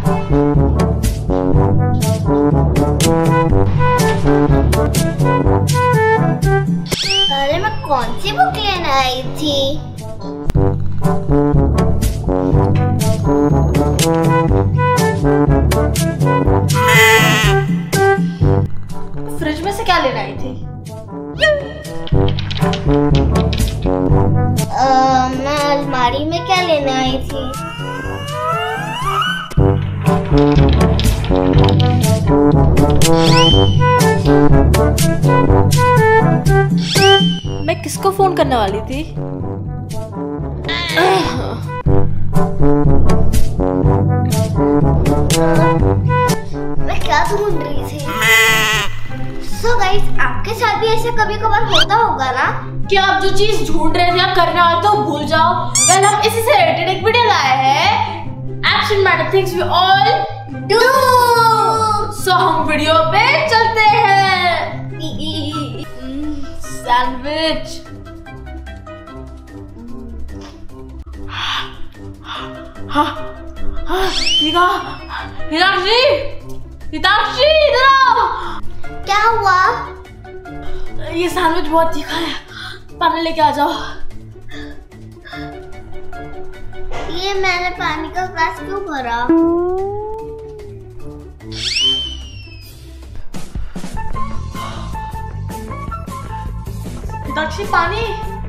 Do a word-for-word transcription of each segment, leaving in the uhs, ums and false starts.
अरे मैं कौन सी बुक लेने आई थी? फ्रिज में से क्या लेने आई थी? आ, मैं अलमारी में क्या लेने आई थी? मैं किसको फोन करने वाली थी? मैं क्या ढूंढ रही थी? So guys, आपके साथ भी ऐसे कभी कभार होता होगा ना कि आप जो चीज ढूंढ रहे थे आप करने वाले तो भूल जाओ। वेल हम इसी से रिलेटेड एक वीडियो लाए हैं, action matter things we all do. So हम वीडियो पे चलते हैं। सैंडविच। हाँ हाँ हिता हिताक्षी हिताक्षी इधर आओ। क्या हुआ? ये सैंडविच बहुत तीखा है, पानी लेके आ जाओ। ये मैंने पानी का ग्लास क्यों भरा? हिताक्षी पानी।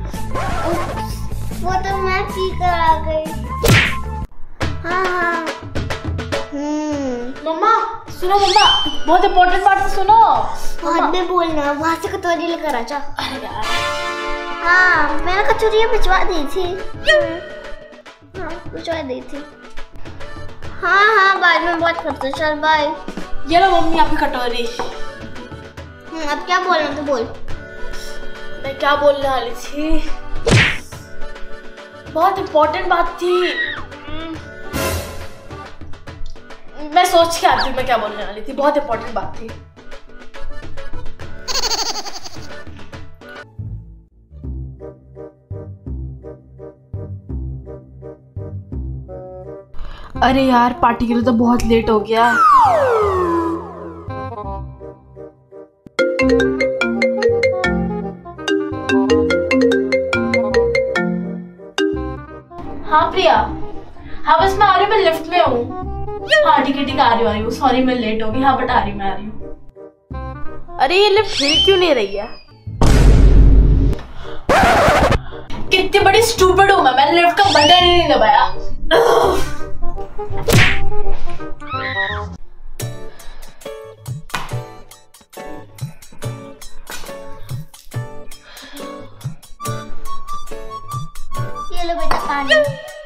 वो तो मैं पी कर आ गई। हाँ हाँ। हम्म। मम्मा सुनो, मम्मा बहुत इम्पोर्टेंट बात है, सुनो। बाद में बोलना, वहाँ से कटोरी लेकर आ जा। अरे यार। हाँ मैंने कटोरी भिजवा दी थी। हाँ भिजवा दी थी। हाँ हाँ बाद में बात करते, चल बाय। ये लो मम्मी आपकी कटोरी। हम्म अब क्या बोलना तो बोल। मैं क्या बोलने वाली थी? बहुत इम्पोर्टेंट बात थी। मैं सोच के आती हूँ मैं क्या बोलने वाली थी, बहुत इम्पोर्टेंट बात थी। अरे यार पार्टी के लिए तो बहुत लेट हो गया। हाँ प्रिया, हाँ बस मैं आ रही हूँ, मैं लिफ्ट में हूँ। हाँ ठीक है ठीक है आ रही हूँ आ रही हूँ सॉरी मैं लेट हो गई। हाँ बट आ रही हूँ मैं आ रही हूँ। अरे ये लिफ्ट हिल क्यों नहीं रही है? कितनी बड़ी स्टूपिड हूँ मैं, मैंने लिफ्ट का बटन ही नहीं दबाया। ये लो बेटा पानी।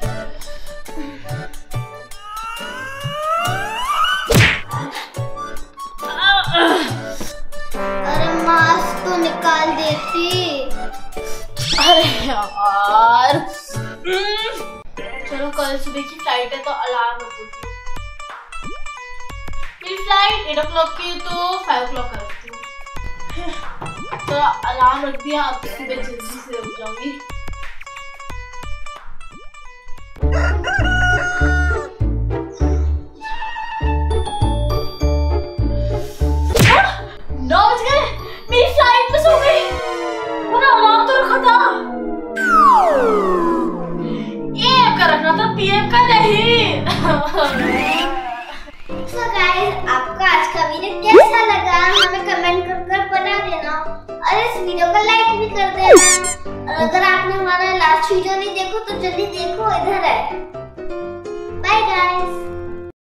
अरे मास्क तो निकाल देती। अरे यार चलो कल सुबह की फ्लाइट है तो अलार्म रख देती हूँ। मेरी फ्लाइट एट ओ क्लॉक की तो फाइव ओ क्लॉक कर रखती हूँ। तो अलार्म रख दिया, अब सुबह जल्दी से उठ जाऊंगी। नौ बज गए, मेरी फ्लाइट मिस हो गई। वो ना अलार्म तो रखा था, एम का रखना था, पीएम का नहीं। So guys, आपको आज का वीडियो कैसा लगा हमें कमेंट कर कर बता देना और इस वीडियो को लाइक भी कर देना। और अगर आपने हमारा लास्ट वीडियो नहीं देखो तो जल्दी देखो, इधर है। Bye guys.